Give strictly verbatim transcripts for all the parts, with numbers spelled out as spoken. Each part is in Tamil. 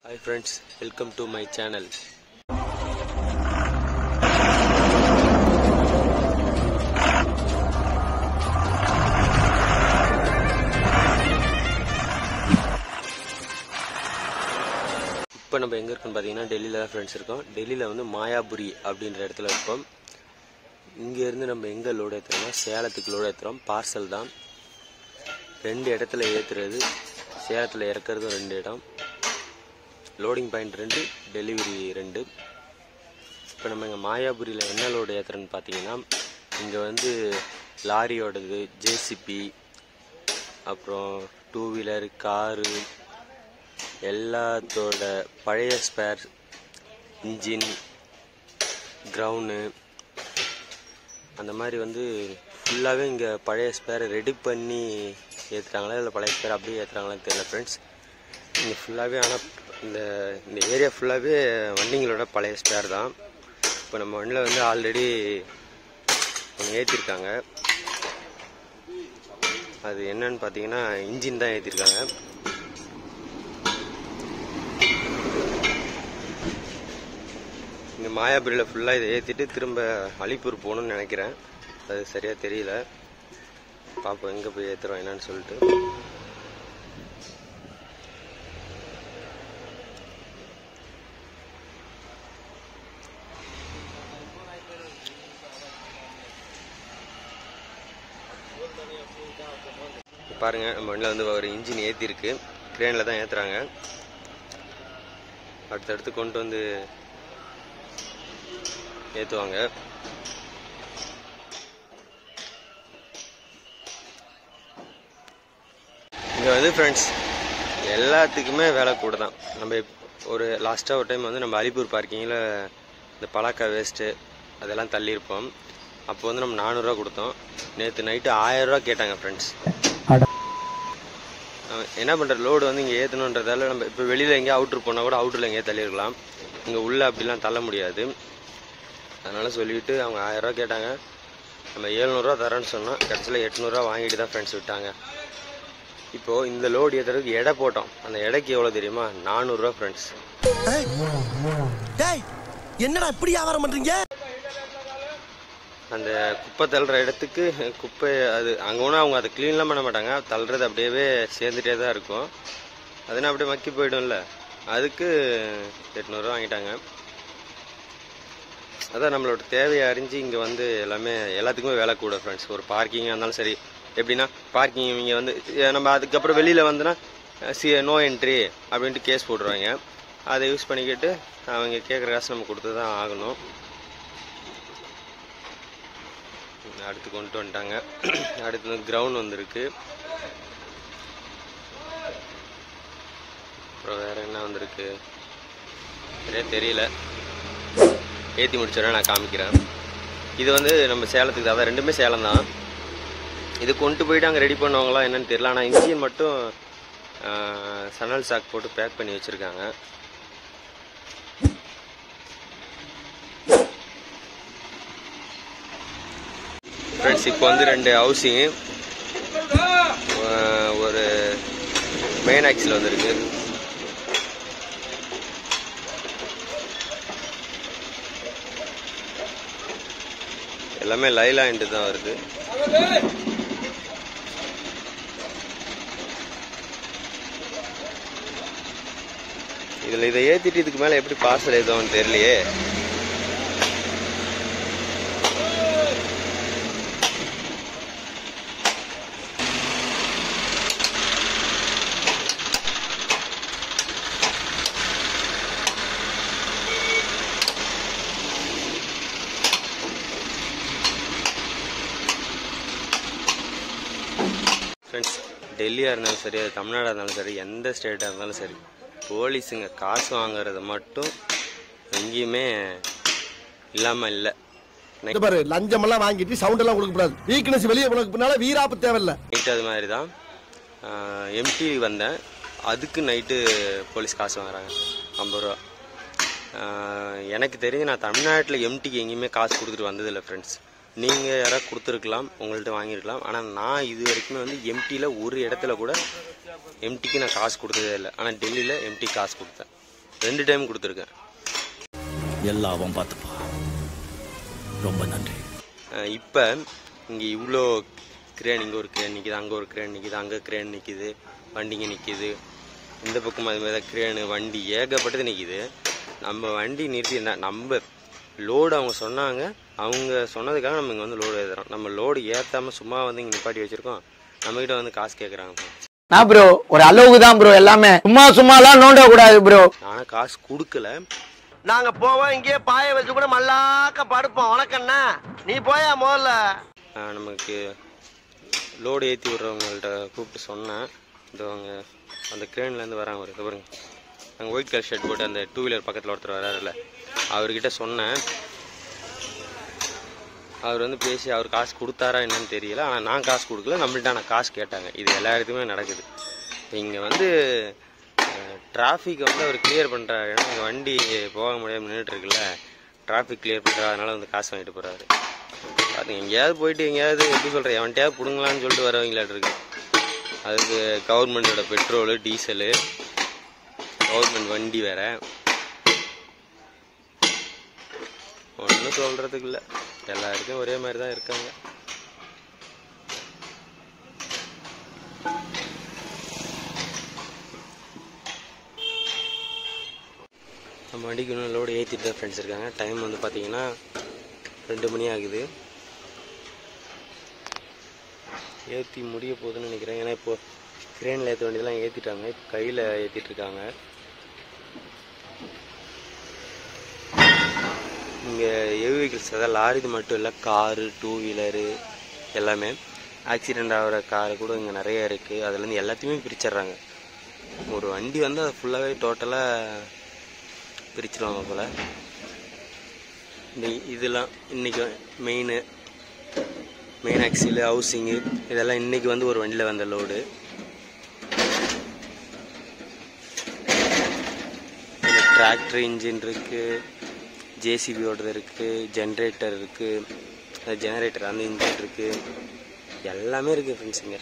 Hi friends, welcome to my channel. இப்போ நம்ம எங்க இருக்கோம்னு பாத்தீங்கன்னா டெல்லியில தான் ஃப்ரெண்ட்ஸ் இருக்கோம். டெல்லியில வந்து மாயாபுரி அப்படின்ற இடத்துல இருக்கோம். இங்க இருந்து நம்ம எங்க லோட் ஏத்துறோம்னா சேலத்துக்கு லோட் ஏத்துறோம். பார்சல் தான். ரெண்டு இடத்துல ஏத்துறது, சேலத்துல இறக்குறதும் ரெண்டு இடம். லோடிங் பாயிண்ட் ரெண்டு, டெலிவரி ரெண்டு. இப்போ நம்ம இங்கே மாயாபுரியில் என்ன லோடு ஏற்றுறோன்னு பார்த்தீங்கன்னா, இங்கே வந்து லாரியோடது, ஜேசிபி, அப்புறம் டூ வீலர், காரு, எல்லாத்தோட பழைய ஸ்பேர், இன்ஜின், கிரவுண்டு, அந்த மாதிரி வந்து ஃபுல்லாகவே இங்கே பழைய ஸ்பேரை ரெடி பண்ணி ஏற்றுறாங்களா இல்லை பழைய ஸ்பேர் அப்படியே ஏற்றுறாங்களான்னு தெரியல ஃப்ரெண்ட்ஸ். இங்கே ஃபுல்லாகவே ஆனால் இந்த இந்த ஏரியா ஃபுல்லாகவே வண்டிங்களோட பழைய ஸ்பேர் தான். இப்போ நம்ம வண்டியில் வந்து ஆல்ரெடி ஒன்று ஏற்றிருக்காங்க. அது என்னன்னு பார்த்தீங்கன்னா இன்ஜின் தான் ஏற்றிருக்காங்க. இங்கே மாயாபுரியில் ஃபுல்லாக இதை ஏற்றிட்டு திரும்ப அலிப்பூர் போகணுன்னு நினைக்கிறேன். அது சரியாக தெரியல. பார்ப்போம் எங்கே போய் ஏற்றுறோம் என்னன்னு சொல்லிட்டு. பாருங்க, நம்ம வண்டியில் வந்து ஒரு இன்ஜின் ஏற்றிருக்கு. கிரேனில் தான் ஏற்றுறாங்க. அடுத்தடுத்து கொண்டு வந்து ஏற்றுவாங்க. இங்கே வந்து ஃப்ரெண்ட்ஸ் எல்லாத்துக்குமே வேலை கூட தான். நம்ம ஒரு லாஸ்ட்டாக ஒரு டைம் வந்து நம்ம அலிப்பூர் பார்க்கிங்கில் இந்த பலாக்கா வேஸ்ட்டு அதெல்லாம் தள்ளியிருப்போம். அப்போ வந்து நம்ம நானூறுரூவா கொடுத்தோம். நேற்று நைட்டு ஆயிரரூவா கேட்டாங்க ஃப்ரெண்ட்ஸ். என்ன பண்ணுற, லோடு வந்து இங்கே ஏற்றணுன்றதால நம்ம இப்போ வெளியில் எங்கேயா அவுட்ரு போனால் கூட அவுட்டரில் எங்கேயா தள்ளிருக்கலாம். இங்கே உள்ளே அப்படிலாம் தள்ள முடியாது. அதனால் சொல்லிவிட்டு அவங்க ஆயிரரூவா கேட்டாங்க. நம்ம ஏழ்நூறுரூவா தரேன்னு சொன்னோம். கடைசியில் எட்நூறுரூவா வாங்கிட்டு தான் ஃப்ரெண்ட்ஸ் விட்டாங்க. இப்போது இந்த லோடு ஏற்றுறதுக்கு எடை போட்டோம். அந்த எடைக்கு எவ்வளோ தெரியுமா? நானூறுரூவா ஃப்ரெண்ட்ஸ். என்னடா இப்படி வியாபாரம் பண்ணுறீங்க? அந்த குப்பை தள்ளுற இடத்துக்கு குப்பை அது அங்கே ஒன்றும் அவங்க அதை க்ளீன்லாம் பண்ண மாட்டாங்க. தள்ளுறது அப்படியே சேர்ந்துட்டே தான் இருக்கும். அதுனா அப்படியே மக்கி போய்டும்ல. அதுக்கு எட்நூறுரூவா வாங்கிட்டாங்க. அதான் நம்மளோட தேவையை அறிஞ்சு இங்கே வந்து எல்லாமே எல்லாத்துக்குமே வேலை கூட ஃப்ரெண்ட்ஸ். ஒரு பார்க்கிங்காக இருந்தாலும் சரி. எப்படின்னா பார்க்கிங் இங்கே வந்து நம்ம அதுக்கப்புறம் வெளியில் வந்தோன்னா சி நோ என்ட்ரி அப்படின்ட்டு கேஸ் போட்டுருவாங்க. அதை யூஸ் பண்ணிக்கிட்டு அவங்க கேட்குற காசு நம்ம கொடுத்து தான் ஆகணும். அடுத்து கொண்டு வந்துட்டாங்க. அடுத்து வந்து கிரவுண்ட் வந்துருக்கு. அப்புறம் வேற என்ன வந்திருக்கு சரியா தெரியல. ஏற்றி முடிச்சோட நான் காமிக்கிறேன். இது வந்து நம்ம சேலத்துக்கு தான். ரெண்டுமே சேலம் தான். இது கொண்டு போயிட்டு அங்கே ரெடி பண்ணுவாங்களா என்னன்னு தெரியல. ஆனால் இன்ஜின் மட்டும் சணல் சாக் போட்டு பேக் பண்ணி வச்சுருக்காங்க. ஃப்ரெண்ட்ஸ் இப்போ வந்து ரெண்டு ஹவுசிங்கு, ஒரு மெயின் ஆக்சில் வந்துருக்கு. எல்லாமே லைலாண்டு தான் வருது. இதில் இதை ஏற்றிட்டு இதுக்கு மேலே எப்படி பார்சல் ஏற்றுவோன்னு தெரியலையே. ஃப்ரெண்ட்ஸ் டெல்லியாக இருந்தாலும் சரி, அது தமிழ்நாடாக இருந்தாலும் சரி, எந்த ஸ்டேட்டாக இருந்தாலும் சரி, போலீஸுங்க காசு வாங்குறது மட்டும் எங்கேயுமே இல்லாமல் இல்லை. பாரு, லஞ்சமெல்லாம் வாங்கிட்டு சவுண்டெல்லாம் கொடுக்கக்கூடாது. வீக்னஸ் வெளியே போனதுனால வீராப்பு தேவையில்லை. நைட்டு அது மாதிரி தான் எம்டி வந்தேன். அதுக்கு நைட்டு போலீஸ் காசு வாங்குறாங்க ஐம்பது ரூபா. எனக்கு தெரிஞ்சு நான் தமிழ்நாட்டில் எம்டிக்கு எங்கேயுமே காசு கொடுத்துட்டு வந்ததில்லை ஃப்ரெண்ட்ஸ். நீங்கள் யாராவது கொடுத்துருக்கலாம், உங்கள்கிட்ட வாங்கியிருக்கலாம். ஆனால் நான் இது வரைக்குமே வந்து எம்டியில் ஒரு இடத்துல கூட எம்டிக்கு நான் காசு கொடுத்ததே இல்லை. ஆனால் டெல்லியில் எம்டி காசு கொடுத்தேன். ரெண்டு டைம் கொடுத்துருக்கேன். எல்லாவும் பார்த்துப்பா. ரொம்ப நன்றி. இப்போ இங்கே இவ்வளோ கிரேன், இங்கே ஒரு கிரேன் நிற்கிது, அங்கே ஒரு கிரேன் நிற்கிது, அங்கே கிரேன் நிற்கிது, வண்டிங்க நிற்கிது, இந்த பக்கம் அது மாதிரி கிரேனு வண்டி ஏகப்பட்டது நிற்கிது. நம்ம வண்டி நிறுத்தி நம்ம லோடு அவங்க சொன்னாங்க, அவங்க சொன்னதுக்காக நம்ம இங்கே வந்து லோடு ஏற்றுறோம். நம்ம லோடு ஏற்றாமல் சும்மா வந்து இங்கே நிப்பாட்டி வச்சுருக்கோம். நம்மகிட்ட வந்து காசு கேட்குறாங்க. நான் ப்ரோ ஒரு அளவுக்கு தான் ப்ரோ, எல்லாமே சும்மா சும்மாலாம் நோண்ட கூடாது ப்ரோ. ஆனால் காசு கொடுக்கல. நாங்க போவோம், இங்கேயே பாய வச்சு கூட மல்லாக்க படுப்போம். வணக்கண்ணா, நீ போயா முதல்ல. நமக்கு லோடு ஏற்றி விட்றவங்கள்ட்ட கூப்பிட்டு சொன்னேன். இந்த அவங்க அந்த கிரேன்லேருந்து வராங்க ஒரு இது பாருங்க, அங்கே ஒயிட் கலர் ஷர்ட் போட்டு அந்த டூ வீலர் பக்கத்தில் ஒருத்தர் வராருல்ல, அவர்கிட்ட சொன்னேன். அவர் வந்து பேசி அவர் காசு கொடுத்தாரா என்னன்னு தெரியல. ஆனால் நான் காசு கொடுக்கல, நம்மள்ட்ட நான் காசு கேட்டாங்க. இது எல்லா இடத்துக்குமே நடக்குது. இங்கே வந்து டிராஃபிக்கை வந்து அவர் கிளியர் பண்ணுறாரு. ஏன்னா இங்கே வண்டி போக முடியாமல் நின்றுட்டுருக்குல்ல, டிராஃபிக் கிளியர் பண்ணுறா, அதனால் வந்து காசு வாங்கிட்டு போகிறாரு. அது எங்கேயாவது போயிட்டு எங்கேயாவது எப்படி சொல்கிறேன், எவன்ட்டையாவது பிடுங்கலான்னு சொல்லிட்டு வரவங்களாட்டு இருக்கு. அதுக்கு கவர்மெண்ட்டோட பெட்ரோலு டீசலு, கவர்மெண்ட் வண்டி வேற, ஒன்றும் சொல்கிறதுக்கு இல்லை. எல்லாருக்கும் ஒரே மாதிரி தான் இருக்காங்க. நம்ம வண்டிக்கு இன்னும் லோடு ஏற்றிட்டு தான் ஃப்ரெண்ட்ஸ் இருக்காங்க. டைம் வந்து பார்த்தீங்கன்னா ரெண்டு மணி ஆகுது. ஏற்றி முடிய போகுதுன்னு நினைக்கிறேன். ஏன்னா இப்போது கிரேனில் ஏற்ற வேண்டியதெல்லாம் ஏற்றிட்டாங்க, இப்போ கையில் ஏற்றிட்டுருக்காங்க. இங்கே ஹெவி வெஹிக்கிள்ஸ், அதாவது லாரி இது மட்டும் இல்லை, காரு, டூ வீலரு எல்லாமே ஆக்சிடெண்ட் ஆகிற காரு கூட இங்கே நிறைய இருக்குது. அதுலேருந்து எல்லாத்தையுமே பிரிச்சிட்றாங்க. ஒரு வண்டி வந்து அதை ஃபுல்லாகவே டோட்டலாக பிரிச்சிடுவாங்க போல். இந்த இதெல்லாம் இன்றைக்கி மெயினு மெயின் ஆக்சிலு, ஹவுசிங்கு, இதெல்லாம் இன்றைக்கி வந்து ஒரு வண்டியில் வந்த லோடு. டிராக்டர் இன்ஜின் இருக்குது, ஜேசிபியோடது இருக்குது, ஜென்ரேட்டர் இருக்குது, ஜெனரேட்டர் அந்த இன்ஜின் இருக்குது, எல்லாமே இருக்குது ஃப்ரெண்ட்ஸ். இங்கே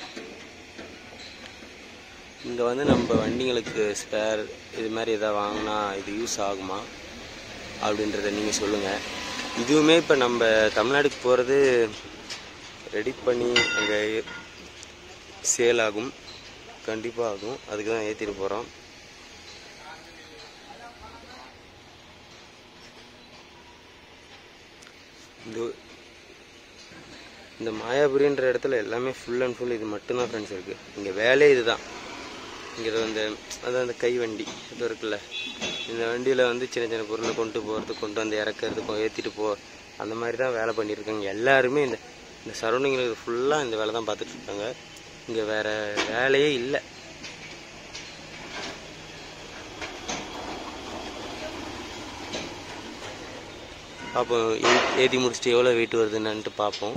இங்கே வந்து நம்ம வண்டிங்களுக்கு ஸ்பேர் இது மாதிரி எதாவது வாங்கினா இது யூஸ் ஆகுமா அப்படின்றத நீங்கள் சொல்லுங்கள். இதுவுமே இப்போ நம்ம தமிழ்நாடுக்கு போகிறது ரெடி பண்ணி அங்கே சேல் ஆகும், கண்டிப்பாக ஆகும். அதுக்கு தான் ஏற்றிட்டு போகிறோம். இந்த இந்த மாயாபுரின்ற இடத்துல எல்லாமே ஃபுல் அண்ட் ஃபுல் இது மட்டும்தான் ஃப்ரெண்ட்ஸ் இருக்குது. இங்கே வேலையே இது தான். இங்கே வந்து அதான் அந்த கை வண்டி இது இருக்குல்ல, இந்த வண்டியில் வந்து சின்ன சின்ன பொருளை கொண்டு போகிறது, கொண்டு வந்து இறக்குறது, ஏற்றிட்டு போ, அந்த மாதிரி தான் வேலை பண்ணியிருக்காங்க எல்லாருமே. இந்த இந்த சரௌண்டிங்கில் ஃபுல்லாக இந்த வேலை தான் பார்த்துட்ருக்காங்க. இங்கே வேறு வேலையே இல்லை. பார்ப்போம் ஏற்றி முடிச்சுட்டு எவ்வளோ வெயிட் வருதுன்னு பார்ப்போம்.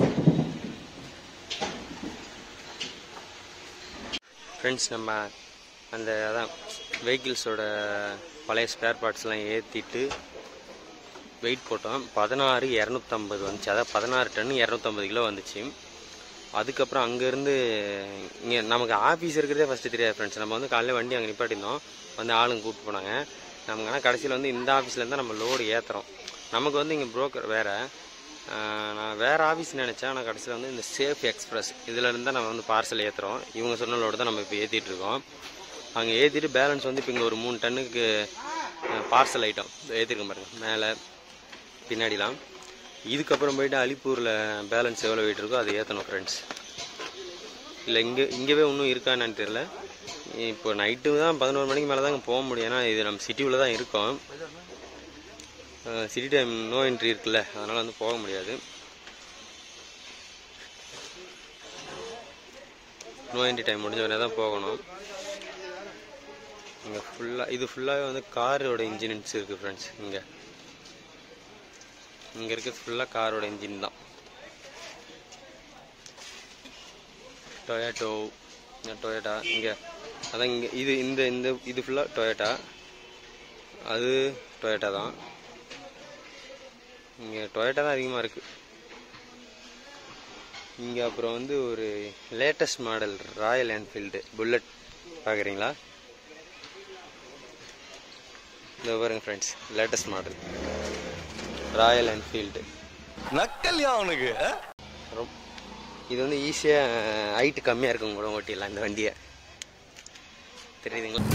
ஃப்ரெண்ட்ஸ், நம்ம அந்த அதான் வெஹிக்கிள்ஸோட பழைய ஸ்பேர் பார்ட்ஸ்லாம் ஏற்றிட்டு வெயிட் போட்டோம். பதினாறு இரநூத்தம்பது வந்துச்சு. அதாவது பதினாறு டன்னு இரநூத்தம்பது கிலோ வந்துச்சு. அதுக்கப்புறம் அங்கேருந்து இங்கே நமக்கு ஆஃபீஸ் இருக்கிறதே ஃபஸ்ட்டு தெரியாது ஃப்ரெண்ட்ஸ். நம்ம வந்து காலையில் வண்டி அங்கே நிப்பாட்டியிருந்தோம், வந்து ஆளுங்க கூப்பிட்டு போனாங்க நமக்கு. ஆனால் கடைசியில் வந்து இந்த ஆஃபீஸ்லேருந்து நம்ம லோடு ஏற்றுறோம். நமக்கு வந்து இங்கே புரோக்கர் வேறு, நான் வேறு ஆஃபீஸ் நினச்சேன். ஆனால் கடைசியில் வந்து இந்த சேஃப் எக்ஸ்பிரஸ் இதிலேருந்து தான் நம்ம வந்து பார்சல் ஏற்றுறோம். இவங்க சொன்ன லோடு தான் நம்ம இப்போ ஏற்றிட்டுருக்கோம். அங்கே ஏற்றிட்டு பேலன்ஸ் வந்து இப்போ இங்கே ஒரு மூணு டன்னுக்கு பார்சல் ஐட்டம் ஏற்றிருக்கோம் பாருங்கள், மேலே பின்னாடிலாம். இதுக்கப்புறம் போய்ட்டு அலிப்பூரில் பேலன்ஸ் எவ்வளோ வெயிட் இருக்கோ அதை ஏற்றணும் ஃப்ரெண்ட்ஸ். இல்லை இங்கே இங்கேவே இன்னும் இருக்கான்னு தெரியல. இப்போ நைட்டு தான் பதினோரு மணிக்கு மேலே தான் இங்கே போக முடியும். ஏன்னா இது நம்ம சிட்டியில் தான் இருக்கோம். சிட்டி டைம் நோ என்ட்ரி இருக்குல்ல, அதனால் வந்து போக முடியாது. நோ என்ட்ரி டைம் முடிஞ்ச உடனே தான் போகணும். இங்கே ஃபுல்லாக இது ஃபுல்லாகவே வந்து காரோட இன்ஜின்ஸ் இருக்குது ஃப்ரெண்ட்ஸ். இங்கே இங்கே இருக்கிறது ஃபுல்லாக காரோட இன்ஜின் தான். டொயேட்டோ டொயேட்டா இங்கே அதான் இங்கே இது இந்த இந்த இது ஃபுல்லாக டொயேட்டா, அது டொயேட்டா தான். இங்கே டொயேட்டா தான் அதிகமாக இருக்குது. இங்கே அப்புறம் வந்து ஒரு latest model Royal Enfield Bullet பார்க்குறீங்களா? இந்த பாருங்க friends, latest model Royal Enfield. நக்கல்யா அவனுக்கு. இது வந்து ஈஸியாக ஹைட்டு கம்மியாக இருக்கும் கூட ஓட்டிடலாம் இந்த வண்டியை. தெரியுதுங்களா?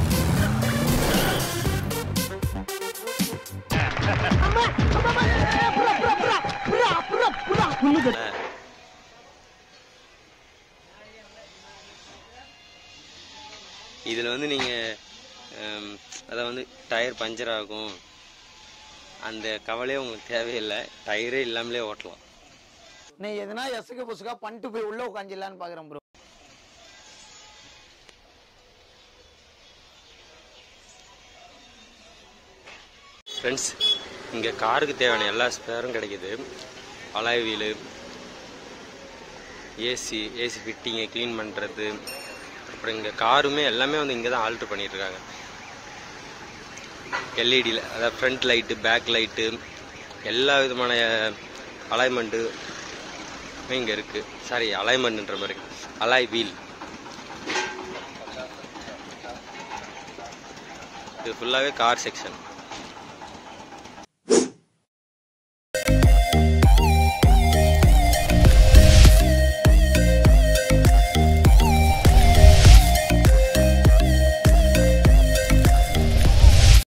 இதில் வந்து நீங்கள் அதை வந்து டயர் பஞ்சர் ஆகும் அந்த கவலையே உங்களுக்கு தேவையில்லை. டயரே இல்லாமலே ஓட்டலாம். நீ எதுனா எசுக்கு புசுக்கா பண்ணிட்டு போய் உள்ள உட்காந்துலான்னு பாக்குறேன் ப்ரோ. ஃப்ரெண்ட்ஸ், இங்கே காருக்கு தேவையான எல்லா ஸ்பேரும் கிடைக்கிது. அலாய் வீலு, ஏசி ஏசி ஃபிட்டிங்கை க்ளீன் பண்ணுறது, அப்புறம் இங்கே காருமே எல்லாமே வந்து இங்கே தான் ஆல்ட்ரு பண்ணிகிட்ருக்காங்க. எல்இடியில் அதாவது ஃப்ரண்ட் லைட்டு, பேக் லைட்டு, எல்லா விதமான அலைன்மெண்ட்டு இங்கே இருக்குது. சாரி, அலைன்மெண்ட்ன்ற மாதிரி அலாய் வீல். இது ஃபுல்லாகவே கார் செக்ஷன்.